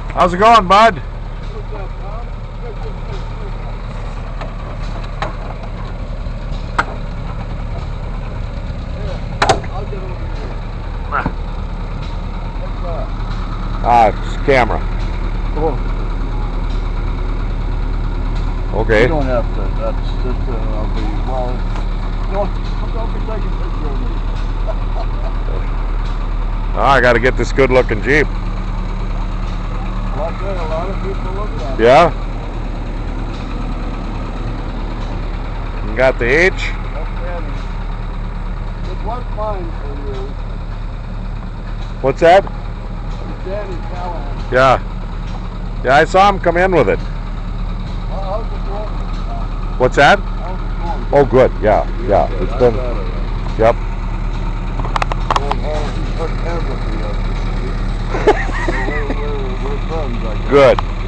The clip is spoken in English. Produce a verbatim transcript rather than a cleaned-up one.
How's it going, bud? What's up, Tom? Good, good, good, good. Here, I'll get over here. What's that? Ah, it's camera. Oh. Okay. You don't have to. That's just, uh, I'll be, well, don't, don't be taking pictures of me. Oh, I got to get this good-looking Jeep. Well, I said, a lot of people look at it. Yeah. You got the H. That's Danny. It was mine for years. What's that? It's Danny Callahan. Yeah. Yeah, I saw him come in with it. Well, how's it going? What's that? How's it going? Oh, good. Yeah, yeah. It's been. Yep. Going home, he took everything up. We're, we're, we're friends, I guess. Good.